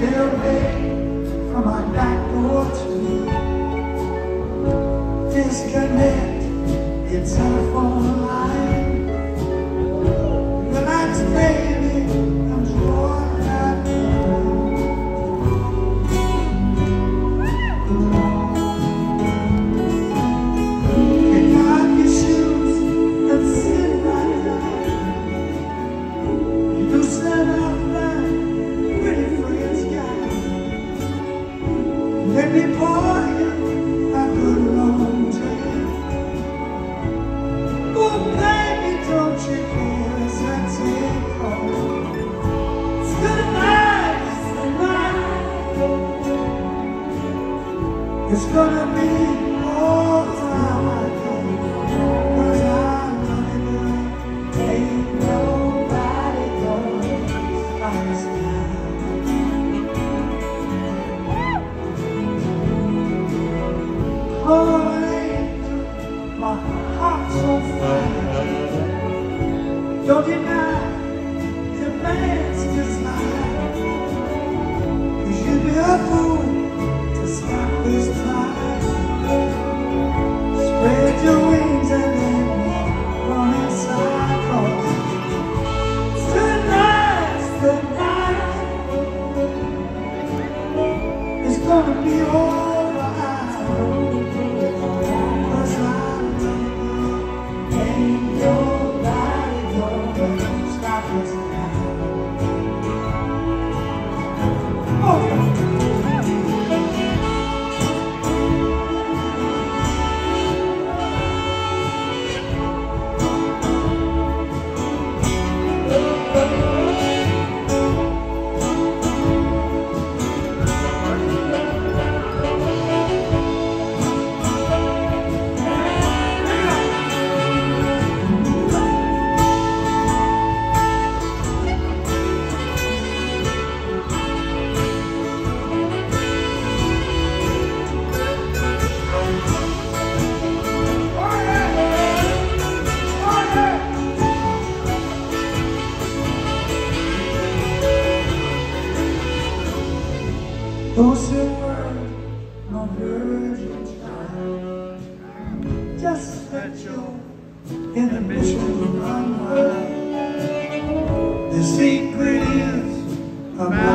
Stay away from my back door too. Disconnect your telephone line. Relax, baby, I'm drawing that line. Pick up your shoes and sit right down. Loosen up that pretty friend's guy. Let me pour you a good long drink. Oh baby, don't you care as I take home. It's good night, it's gonna be all right. 'Cause I'm running good. Ain't nobody gonna stop us now. Oh, angel, my heart's on fire. Don't deny your man's desire. 'Cause you'd be a fool to stop this time. Spread your wings and let me run inside. 'Cause tonight's the night. It's gonna be alright. 'Cause I'm running. Ain't nobody gonna stop us now. Oh, don't say a word, no virgin child. Just let your inhibitions run wild. The secret is about